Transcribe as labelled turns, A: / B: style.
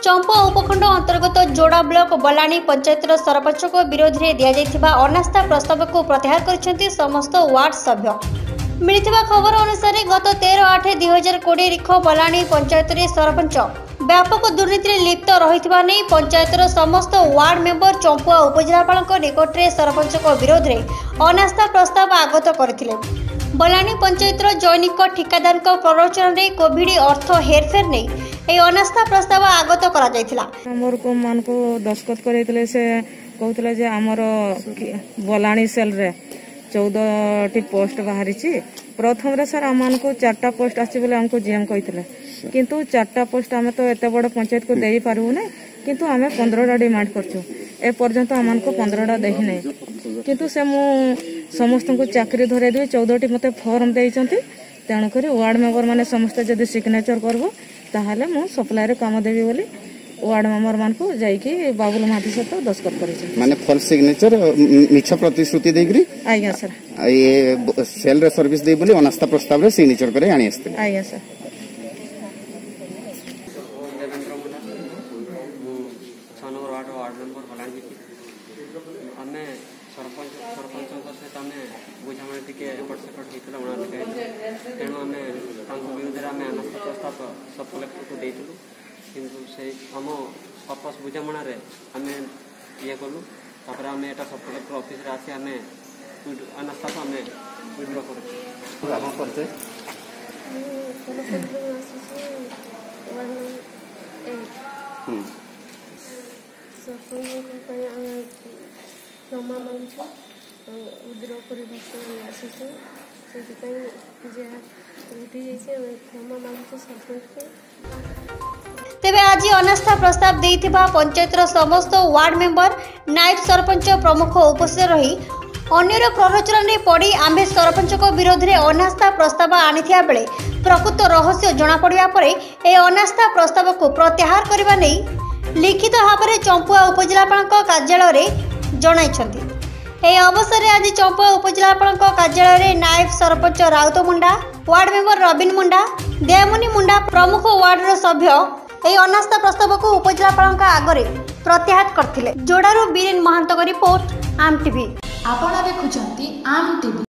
A: चंपा उपखंड अंतर्गत जोड़ा ब्लॉक बलाणी पंचायतर सरपंच विरोध में दिया अनास्था प्रस्ताव को प्रत्याहार कर समस्त वार्ड सभ्य। मिलता खबर अनुसार गत 13/8/2020 तारीख बलाणी पंचायत सरपंच व्यापक दुर्नीति लिप्त रही नहीं पंचायतर समस्त वार्ड मेंबर चंपुआ उपजिलापाल निकट में सरपंच विरोध में अनास्था प्रस्ताव आगत करथिले। बलाणी पंचायतर जैनिक ठिकादार प्ररोचन में कोविड अर्थ हेरफेर नहीं ए अनास्था प्रस्ताव आगत करा जायथिला।
B: हमर को मान को दस्खत करैतले से कहतले जे हमर बलाणी सेल रे 14 टी पोस्ट बाहरी छी। प्रथम रे सर हमन को 4टा पोस्ट आछि बोले हमको जीएम कहितले, किंतु 4टा पोस्ट हमें तो एते बड़ पंचायत को देई पारबो नै, किंतु हमें 15टा डिमांड करछु। ए पर्यंत हमन को 15टा देहि नै, किंतु से मु समस्त को चाकरी धरे दे 14 टी मते फॉर्म देइचंती। तेणु करी वार्ड मेंबर माने समस्त जदि सिग्नेचर करबो ताहले मु सप्लाई रे काम देबी बोली वार्ड मेंबर मान को जाईकी बाबुल माथि सहित दस्खत करिछ।
C: माने फॉल्स सिग्नेचर मिछ प्रतिश्रुति देगरी
B: आज्ञा सर
C: ये सेल रे सर्विस दे बोली अनास्था प्रस्ताव रे सिग्नेचर करे आनी आस्ते।
B: आज्ञा सर
D: बुझामण टी एपट सेपट होता तेणु आम विरुद्ध में अनास्था प्रस्ताव सब कलेक्टर को देलु, किंतु से आम पर्पस बुझामण आम ये कलु। आम एटा सब कलेक्टर ऑफिस रे आसी आम अनास्था को आम विड्र कर
A: तेबे आज अनास्था प्रस्ताव देइथिबा पंचायतर समस्त वार्ड मेंबर नायब सरपंच प्रमुख उपस्थित रही अन्यर प्ररोचन में पड़ी आम्भे सरपंच विरोध में अनास्था प्रस्ताव आनिथिया बेले प्रकृत रहस्य जना पड़िया परे ए अनास्था प्रस्ताव को प्रत्याहार करबा नै लिखित भाव में चंपुआ उपजिलापाल कार्यालय में जणाइछंती। ए अवसर में आज चंपुआ उपजिलापाल कार्यालय में नायब सरपंच राउत मुंडा, वार्ड मेंबर रबिन मुंडा, दयामुनि मुंडा प्रमुख वार्ड सभ्य ए अनास्था प्रस्ताव को उपजिलापाल आगे प्रत्याहार करथिले। जोड़ारू बीरेन महांत रिपोर्ट आम टीवी।
E: आपण देखुछंती आम टीवी।